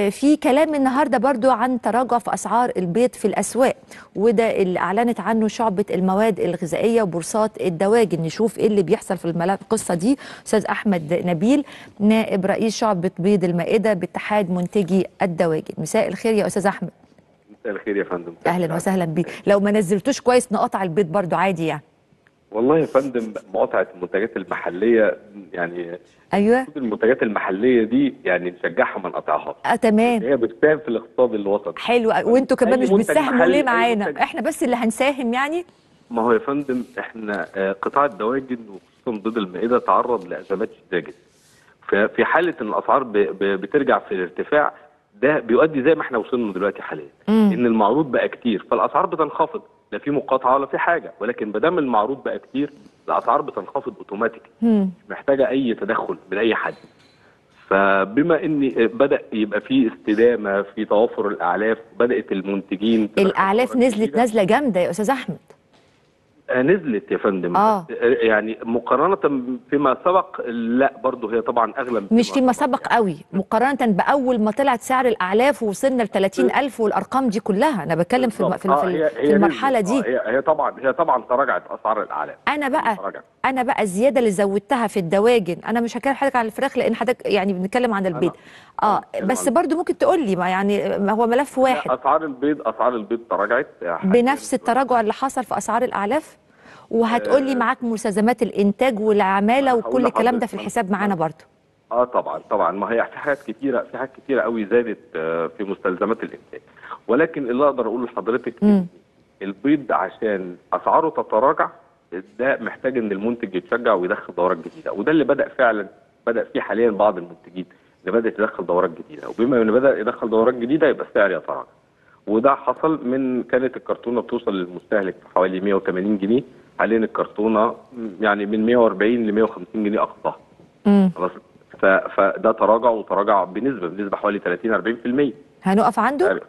في كلام النهارده برضو عن تراجع في اسعار البيض في الاسواق، وده اللي اعلنت عنه شعبة المواد الغذائيه وبورصات الدواجن. نشوف ايه اللي بيحصل في القصه دي. استاذ احمد نبيل نائب رئيس شعبة بيض المائده باتحاد منتجي الدواجن. مساء الخير يا استاذ احمد. مساء الخير يا فندم. اهلا وسهلا بيك. لو ما نزلتوش كويس نقطع البيض برضو عادي يعني. والله يا فندم مقاطعه المنتجات المحليه يعني ايوه المنتجات المحليه دي يعني نشجعها ما نقطعهاش. تمام. هي بتساهم في الاقتصاد الوطني. حلو. وانتوا كمان مش بتساهموا ليه معانا؟ احنا بس اللي هنساهم يعني. ما هو يا فندم احنا قطاع الدواجن وخصوصا بيض المائده تعرض لازمات شديده جدا. في حاله ان الاسعار بترجع في الارتفاع ده بيؤدي زي ما احنا وصلنا دلوقتي حاليا ان المعروض بقى كتير فالاسعار بتنخفض، لا في مقاطعه ولا في حاجه، ولكن ما دام المعروض بقى كتير الاسعار بتنخفض اوتوماتيك، مش محتاجه اي تدخل من اي حد. فبما ان بدا يبقى في استدامه في توافر الاعلاف، بدات المنتجين الاعلاف نزلت نزله جامده يا استاذ احمد. نزلت يا فندم. يعني مقارنة فيما سبق لا برضه هي طبعا أغلى مش فيما سبق قوي مقارنة بأول ما طلعت سعر الأعلاف ووصلنا ل 30,000 والأرقام دي كلها. أنا بتكلم في المرحلة دي. هي طبعا تراجعت أسعار الأعلاف. أنا بقى الزيادة اللي زودتها في الدواجن، أنا مش هكلم حضرتك عن الفراخ لأن حضرتك يعني بنتكلم عن البيض. بس برضه ممكن تقول لي ما يعني ما هو ملف واحد. أسعار البيض تراجعت بنفس التراجع اللي حصل في أسعار الأعلاف، وهتقول لي معاك مستلزمات الانتاج والعماله وكل الكلام ده في الحساب معانا برضه. طبعا ما هي في حاجات كتيره قوي زادت في مستلزمات الانتاج، ولكن اللي اقدر اقوله لحضرتك البيض عشان اسعاره تتراجع ده محتاج ان المنتج يتشجع ويدخل دورات جديده، وده اللي بدا فيه حاليا بعض المنتجين اللي بدات تدخل دورات جديده، وبما ان بدا يدخل دورات جديده يبقى السعر يتراجع. وده حصل كانت الكرتونه بتوصل للمستهلك في حوالي 180 جنيه، حاليا الكرتونه يعني من 140 ل 150 جنيه اقصاها. خلاص فده تراجع بنسبه حوالي 30-40%. هنقف عنده؟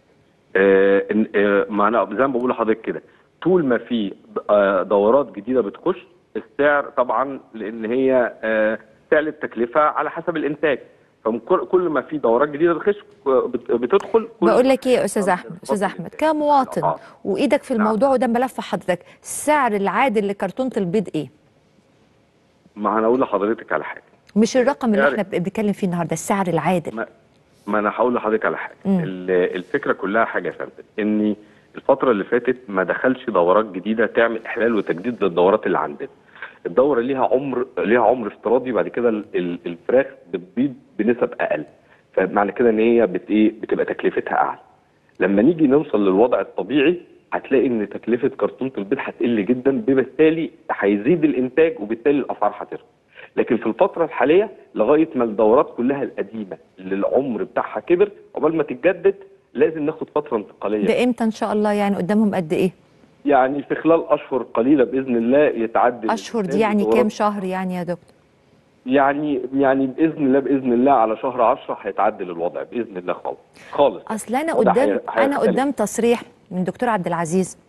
ما انا زي ما بقول لحضرتك كده، طول ما في دورات جديده بتخش السعر طبعا لان هي تعلى التكلفه على حسب الانتاج، فكل ما في دورات جديده بتدخل. بقول لك ايه يا استاذ احمد كمواطن وايدك في الموضوع وده ملف حضرتك، السعر العادل لكرتونه البيض ايه؟ ما انا اقول لحضرتك على حاجه، مش الرقم اللي احنا بنتكلم فيه النهارده، السعر العادل. ما انا هقول لحضرتك على حاجه. الفكره كلها حاجه يا فندم، ان الفتره اللي فاتت ما دخلش دورات جديده تعمل احلال وتجديد للدورات اللي عندنا. الدوره ليها عمر افتراضي، بعد كده الفراخ بتبيض بنسب اقل، فمعنى كده ان هي بتبقى تكلفتها اعلى. لما نيجي نوصل للوضع الطبيعي هتلاقي ان تكلفه كرتونه البيض هتقل جدا، بالتالي هيزيد الانتاج وبالتالي الاسعار هترفع. لكن في الفتره الحاليه لغايه ما الدورات كلها القديمه اللي العمر بتاعها كبر قبل ما تتجدد لازم ناخد فتره انتقاليه. ده امتى ان شاء الله؟ يعني قدامهم قد ايه؟ يعني في خلال اشهر قليله باذن الله يتعدل. اشهر دي يعني كام شهر يعني يا دكتور؟ يعني باذن الله على شهر 10 هيتعدل الوضع باذن الله خالص. اصل انا قدام تصريح من دكتور عبد العزيز،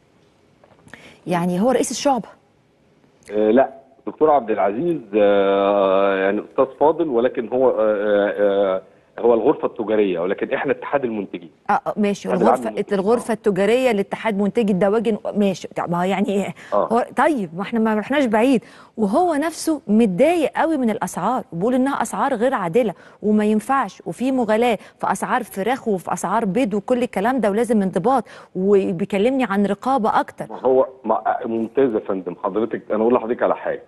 يعني هو رئيس الشعبه. لا دكتور عبد العزيز يعني استاذ فاضل، ولكن هو الغرفه التجاريه، ولكن احنا اتحاد المنتجين. ماشي. الغرفه التجاريه لاتحاد منتجي الدواجن، ماشي. ما يعني طيب ما احنا ما رحناش بعيد، وهو نفسه متضايق قوي من الاسعار وبيقول انها اسعار غير عادله وما ينفعش، وفي مغالاه في اسعار فراخ وفي اسعار بيض وكل الكلام ده، ولازم انضباط، وبيكلمني عن رقابه اكتر. ممتاز يا فندم. حضرتك انا اقول لحضرتك على حاجه.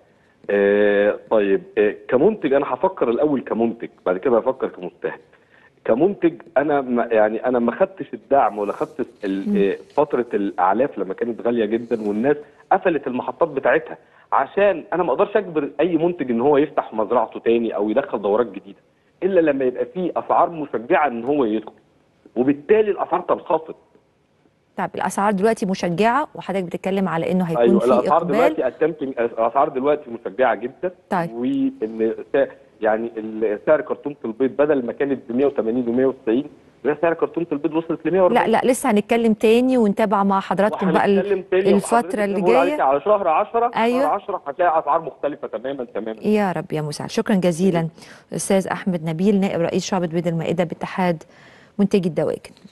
طيب كمنتج انا هفكر الاول كمنتج، بعد كده هفكر كمستهلك. كمنتج انا ما خدتش الدعم ولا خدت فتره الاعلاف لما كانت غاليه جدا والناس قفلت المحطات بتاعتها، عشان انا ما اقدرش اجبر اي منتج ان هو يفتح مزرعته تاني او يدخل دورات جديده الا لما يبقى فيه اسعار مشجعه ان هو يدخل، وبالتالي الاسعار تنخفض. طيب الاسعار دلوقتي مشجعه وحضرتك بتتكلم على انه هيكون في الاسعار دلوقتي مشجعه جدا. طيب وان يعني سعر كرتونه البيض بدل ما كانت ب 180 و190 سعر كرتونه البيض وصلت ل 140. لا لسه هنتكلم تاني ونتابع مع حضراتكم بقى الفتره اللي جايه. على شهر 10 أيوة. شهر 10 هتلاقي اسعار مختلفه تماما. يا رب يا مساعد. شكرا جزيلا استاذ احمد نبيل نائب رئيس شعبة بيض المائده باتحاد منتجي الدواجن.